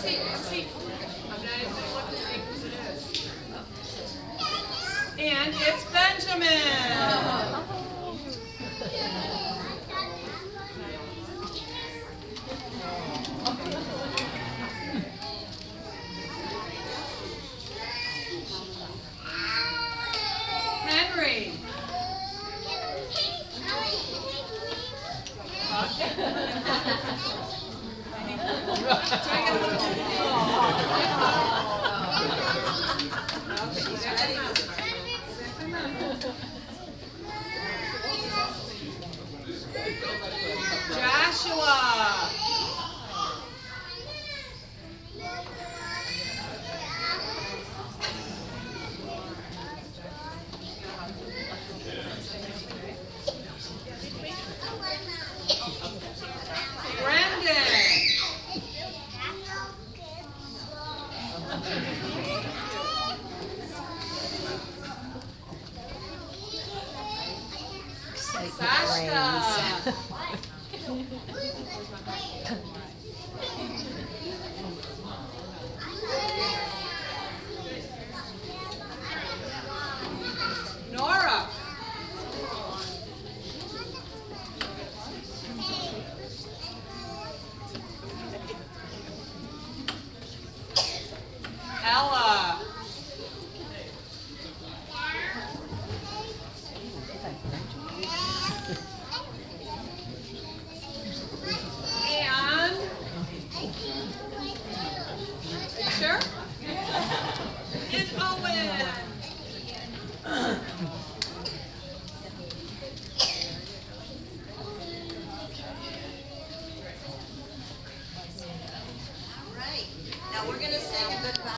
seat, have a seat. I'm not even going to look to see whose it is. And it's Benjamin. Henry. Joshua. Sasha. Nora. Ella. Sure? And Owen. All right. Now we're going to sing a goodbye.